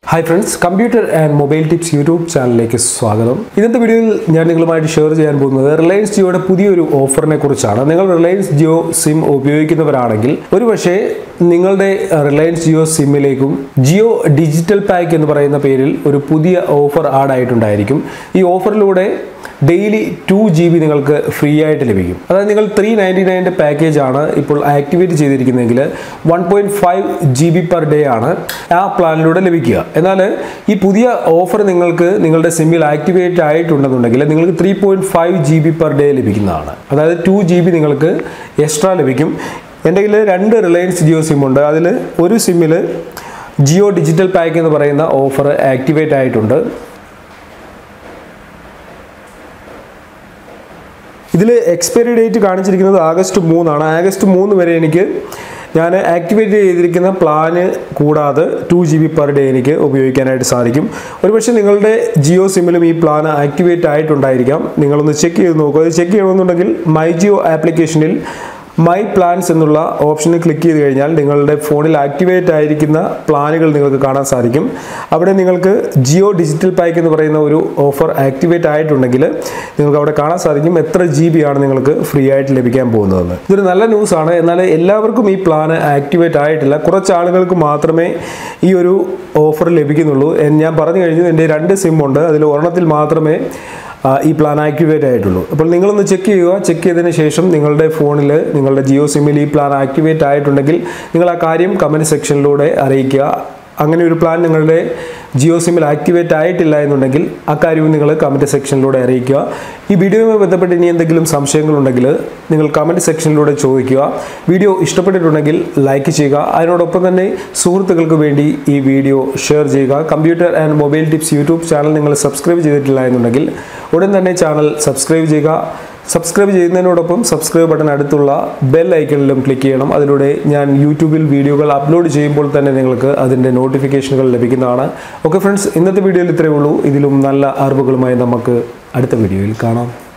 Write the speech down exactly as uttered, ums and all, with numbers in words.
Hi friends, Computer and Mobile Tips YouTube ചാനലിലേക്ക് സ്വാഗതം. ഇന്നത്തെ വീഡിയോയിൽ ഞാൻ നിങ്ങളുമായിട്ട് ഷെയർ ചെയ്യാൻ പോകുന്നത് റിലയൻസ് ജിയോയുടെ പുതിയൊരു ഓഫറിനെ കുറിച്ചാണ്. നിങ്ങൾ റിലയൻസ് ജിയോ സിം ഉപയോഗിക്കുന്നവരാണെങ്കിൽ ഒരുപക്ഷേ നിങ്ങളുടെ റിലയൻസ് ജിയോ സിമ്മിലേക്കും ജിയോ ഡിജിറ്റൽ പാക്ക് എന്ന് പറയുന്ന പേരിൽ ഒരു പുതിയ ഓഫർ ആഡ് ആയിട്ടുണ്ടായിരിക്കും. ഈ ഓഫറിലൂടെ ഡെയിലി ടു ജി ബി നിങ്ങൾക്ക് ഫ്രീ ആയിട്ട് ലഭിക്കും. അതായത് നിങ്ങൾ ത്രീ നയൻറ്റി നയൻ്റെ പാക്കേജ് ആണ് ഇപ്പോൾ ആക്ടിവേറ്റ് ചെയ്തിരിക്കുന്നതെങ്കിൽ one point five G B per day ആണ് ആ പ്ലാനിലൂടെ ലഭിക്കുക. എന്നാൽ ഈ പുതിയ ഓഫർ നിങ്ങൾക്ക് നിങ്ങളുടെ സിമ്മിൽ ആക്ടിവേറ്റ് ആയിട്ടുണ്ടെന്നുണ്ടെങ്കിൽ നിങ്ങൾക്ക് three point five G B per day ലഭിക്കുന്നതാണ്. അതായത് ടു ജി ബി നിങ്ങൾക്ക് എക്സ്ട്രാ ലഭിക്കും. എൻ്റെ കയ്യിൽ രണ്ട് റിലയൻസ് ജിയോ സിം ഉണ്ട്. അതിൽ ഒരു സിമ്മിൽ ജിയോ ഡിജിറ്റൽ പാക്ക് എന്ന് പറയുന്ന ഓഫർ ആക്ടിവേറ്റ് ആയിട്ടുണ്ട്. ഇതിൽ എക്സ്പയറി ഡേറ്റ് കാണിച്ചിരിക്കുന്നത് ആഗസ്റ്റ് മൂന്നാണ്. ആഗസ്റ്റ് മൂന്ന് വരെ എനിക്ക് ഞാൻ ആക്ടിവേറ്റ് ചെയ്തിരിക്കുന്ന പ്ലാന് കൂടാതെ two G B per day എനിക്ക് ഉപയോഗിക്കാനായിട്ട് സാധിക്കും. ഒരുപക്ഷെ നിങ്ങളുടെ ജിയോ സിമ്മിലും ഈ പ്ലാൻ ആക്ടിവേറ്റ് ആയിട്ടുണ്ടായിരിക്കാം. നിങ്ങളൊന്ന് ചെക്ക് ചെയ്ത് നോക്കുക. അത് ചെക്ക് ചെയ്യണമെന്നുണ്ടെങ്കിൽ മൈ ജിയോ ആപ്ലിക്കേഷനിൽ മൈ പ്ലാൻസ് എന്നുള്ള ഓപ്ഷനിൽ ക്ലിക്ക് ചെയ്ത് കഴിഞ്ഞാൽ നിങ്ങളുടെ ഫോണിൽ ആക്ടിവേറ്റ് ആയിരിക്കുന്ന പ്ലാനുകൾ നിങ്ങൾക്ക് കാണാൻ സാധിക്കും. അവിടെ നിങ്ങൾക്ക് ജിയോ ഡിജിറ്റൽ പാക്ക് എന്ന് പറയുന്ന ഒരു ഓഫർ ആക്ടിവേറ്റ് ആയിട്ടുണ്ടെങ്കിൽ നിങ്ങൾക്ക് അവിടെ കാണാൻ സാധിക്കും എത്ര ജി ബി ആണ് നിങ്ങൾക്ക് ഫ്രീ ആയിട്ട് ലഭിക്കാൻ പോകുന്നതെന്ന്. ഇതൊരു നല്ല ന്യൂസാണ്. എന്നാൽ എല്ലാവർക്കും ഈ പ്ലാൻ ആക്ടിവേറ്റ് ആയിട്ടില്ല. കുറച്ച് ആളുകൾക്ക് മാത്രമേ ഈ ഒരു ഓഫർ ലഭിക്കുന്നുള്ളൂ. ഞാൻ പറഞ്ഞു കഴിഞ്ഞു, എൻ്റെ രണ്ട് സിം ഉണ്ട്. അതിൽ ഒരെണ്ണത്തിൽ മാത്രമേ ഈ പ്ലാൻ ആക്ടിവേറ്റ് ആയിട്ടുള്ളൂ. അപ്പോൾ നിങ്ങളൊന്ന് ചെക്ക് ചെയ്യുക. ചെക്ക് ചെയ്തതിന് ശേഷം നിങ്ങളുടെ ഫോണിൽ നിങ്ങളുടെ ജിയോ സിമ്മിൽ ഈ പ്ലാൻ ആക്ടിവേറ്റ് ആയിട്ടുണ്ടെങ്കിൽ നിങ്ങൾ ആ കാര്യം കമൻറ്റ് സെക്ഷനിലൂടെ അറിയിക്കുക. അങ്ങനെ ഒരു പ്ലാൻ നിങ്ങളുടെ ജിയോ സിമ്മിൽ ആക്ടിവേറ്റ് ആയിട്ടില്ല എന്നുണ്ടെങ്കിൽ അക്കാര്യവും നിങ്ങൾ കമൻറ്റ് സെക്ഷനിലൂടെ അറിയിക്കുക. ഈ വീഡിയോയുമായി ബന്ധപ്പെട്ട് ഇനി എന്തെങ്കിലും സംശയങ്ങളുണ്ടെങ്കിൽ നിങ്ങൾ കമൻറ്റ് സെക്ഷനിലൂടെ ചോദിക്കുക. വീഡിയോ ഇഷ്ടപ്പെട്ടിട്ടുണ്ടെങ്കിൽ ലൈക്ക് ചെയ്യുക. അതിനോടൊപ്പം തന്നെ സുഹൃത്തുക്കൾക്ക് വേണ്ടി ഈ വീഡിയോ ഷെയർ ചെയ്യുക. Computer and mobile tips YouTube channel നിങ്ങൾ സബ്സ്ക്രൈബ് ചെയ്തിട്ടില്ല എന്നുണ്ടെങ്കിൽ ഉടൻ തന്നെ ചാനൽ സബ്സ്ക്രൈബ് ചെയ്യുക. സബ്സ്ക്രൈബ് ചെയ്യുന്നതിനോടൊപ്പം സബ്സ്ക്രൈബ് ബട്ടൺ അടുത്തുള്ള ബെൽ ഐക്കണിലും ക്ലിക്ക് ചെയ്യണം. അതിലൂടെ ഞാൻ യൂട്യൂബിൽ വീഡിയോകൾ അപ്ലോഡ് ചെയ്യുമ്പോൾ തന്നെ നിങ്ങൾക്ക് അതിൻ്റെ നോട്ടിഫിക്കേഷനുകൾ ലഭിക്കുന്നതാണ്. ഓക്കെ ഫ്രണ്ട്സ്, ഇന്നത്തെ വീഡിയോയിൽ ഇത്രയേ ഉള്ളൂ. ഇതിലും നല്ല അറിവുകളുമായി നമുക്ക് അടുത്ത വീഡിയോയിൽ കാണാം.